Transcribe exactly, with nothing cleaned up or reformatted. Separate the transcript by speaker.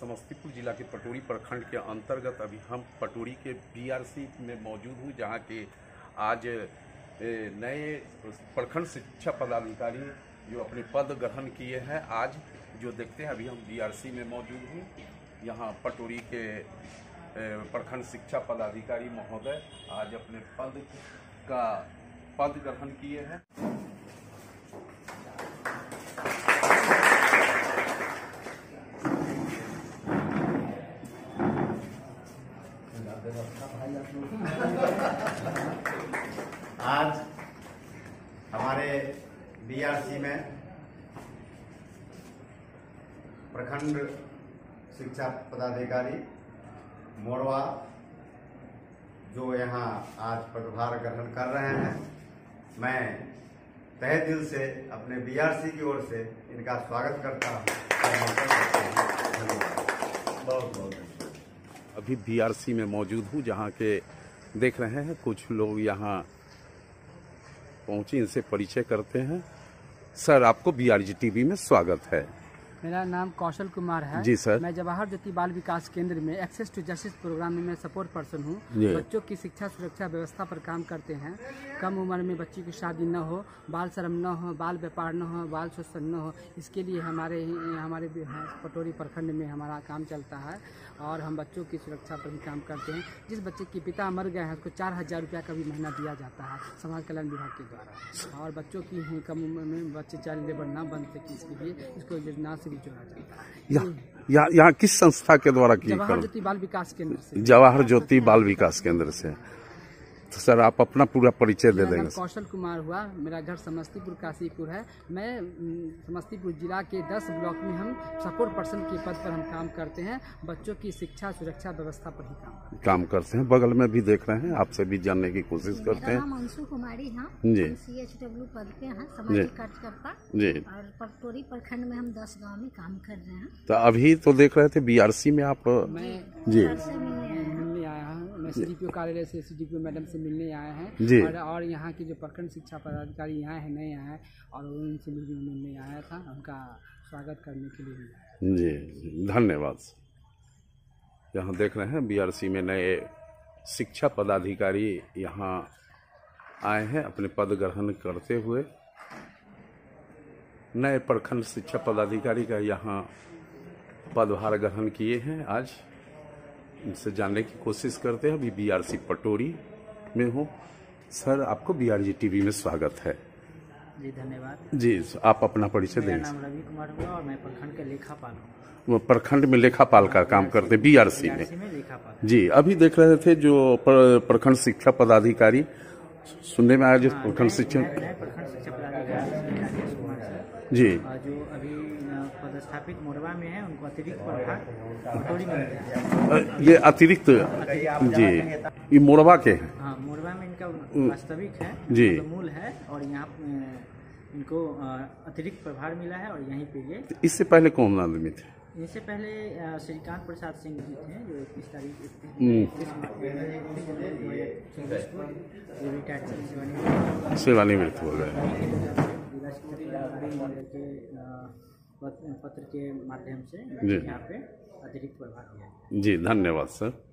Speaker 1: समस्तीपुर जिला के पटोरी प्रखंड के अंतर्गत अभी हम पटोरी के बीआरसी में मौजूद हूँ, जहाँ के आज नए प्रखंड शिक्षा पदाधिकारी जो अपने पद ग्रहण किए हैं, आज जो देखते हैं अभी हम बीआरसी में मौजूद हूँ। यहाँ पटोरी के प्रखंड शिक्षा पदाधिकारी महोदय आज अपने पद का पद ग्रहण किए हैं।
Speaker 2: आज हमारे बीआरसी में प्रखंड शिक्षा पदाधिकारी मोरवा जो यहाँ आज पदभार ग्रहण कर रहे हैं, मैं तहे दिल से अपने बीआरसी की ओर से इनका स्वागत करता हूँ। बहुत बहुत
Speaker 1: अभी बीआरसी में मौजूद हूँ, जहाँ के देख रहे हैं कुछ लोग यहाँ पहुँचे, इनसे परिचय करते हैं। सर, आपको बीआरजी टीवी में स्वागत है।
Speaker 3: मेरा नाम कौशल कुमार है।
Speaker 1: जी सर।
Speaker 3: मैं जवाहर ज्योति बाल विकास केंद्र में एक्सेस टू जस्टिस प्रोग्राम में मैं सपोर्ट पर्सन हूँ। बच्चों की शिक्षा सुरक्षा व्यवस्था पर काम करते हैं। कम उम्र में बच्ची की शादी न हो, बाल श्रम न हो, बाल व्यापार न हो, बाल शोषण न हो, इसके लिए हमारे हमारे पटोरी प्रखंड में हमारा काम चलता है और हम बच्चों की सुरक्षा पर भी काम करते हैं। जिस बच्चे के पिता मर गए हैं उसको चार हजार रुपया का भी महीना दिया जाता है समाज कल्याण विभाग के द्वारा। और बच्चों की कम उम्र में बच्चे चाइल्ड लेबर न बन सके, इसके लिए इसको योजना से भी जोड़ा जाता है।
Speaker 1: यहाँ यहाँ किस संस्था के द्वारा की?
Speaker 3: जवाहर ज्योति बाल विकास केंद्र से।
Speaker 1: जवाहर ज्योति बाल विकास केंद्र से। तो सर, आप अपना पूरा परिचय दे देंगे।
Speaker 3: कौशल कुमार हुआ, मेरा घर समस्तीपुर काशीपुर है। मैं समस्तीपुर जिला के दस ब्लॉक में हम सपोर्ट पर्सन के पद पर हम काम करते हैं। बच्चों की शिक्षा सुरक्षा व्यवस्था पर ही काम
Speaker 1: काम करते हैं। बगल में भी देख रहे हैं, आपसे भी जानने की कोशिश करते हैं।
Speaker 4: अंशु कुमारी हाँ
Speaker 1: जी,
Speaker 4: सीएचडब्ल्यू पद पे हैं, सामाजिक कार्यकर्ता
Speaker 1: जी।
Speaker 4: और पटोरी प्रखंड में हम दस गांव में काम कर रहे हैं।
Speaker 1: तो अभी तो देख रहे थे बीआरसी में आप
Speaker 3: मैं
Speaker 1: जी
Speaker 3: मिलने आया हूँ। मैं सीडीपीओ कार्यालय से सीडीपीओ मैडम से मिलने आए हैं
Speaker 1: जी।
Speaker 3: और, और यहाँ के जो प्रखंड शिक्षा पदाधिकारी यहाँ है, नए आए हैं और उनसे भी मिलने आया था, उनका स्वागत करने के लिए।
Speaker 1: जी, धन्यवाद। यहाँ देख रहे हैं बीआरसी में नए शिक्षा पदाधिकारी यहाँ आए हैं अपने पद ग्रहण करते हुए। नए प्रखंड शिक्षा पदाधिकारी का यहाँ पदभार ग्रहण किए हैं। आज इनसे जानने की कोशिश करते हैं। अभी बीआरसी पटोरी में हूँ। सर, आपको बीआरजी टीवी में स्वागत है।
Speaker 3: जी धन्यवाद।
Speaker 1: जी, आप अपना परिचय देंगे।
Speaker 3: मेरा नाम रवि कुमार हुआ और मैं प्रखंड के लेखापाल हूँ।
Speaker 1: प्रखंड में लेखापाल का काम करते हैं बीआरसी में।
Speaker 3: लेखापाल।
Speaker 1: जी, अभी देख रहे थे जो प्रखंड शिक्षा पदाधिकारी, सुनने में आया जो प्रखंड शिक्षा
Speaker 3: प्रखंड शिक्षा पदाधिकारी
Speaker 1: जी
Speaker 3: जो अभी पदस्थापित मोरवा में है, उनको अतिरिक्त प्रभार पटोरी में मिला है।
Speaker 1: ये अतिरिक्त जी, ये मोरवा के हैं।
Speaker 3: हाँ, मोरवा में इनका वास्तविक है
Speaker 1: जी,
Speaker 3: मूल है और यहाँ इनको अतिरिक्त प्रभार मिला है और यहीं पे ये।
Speaker 1: इससे पहले कौन आदमी थे?
Speaker 3: इससे पहले श्रीकांत प्रसाद सिंह जी थे जो इक्कीस तारीख
Speaker 1: सेवानिवृत्त हो गए।
Speaker 3: पत्र के माध्यम से यहाँ पे अतिरिक्त प्रभार दिया।
Speaker 1: जी, धन्यवाद सर।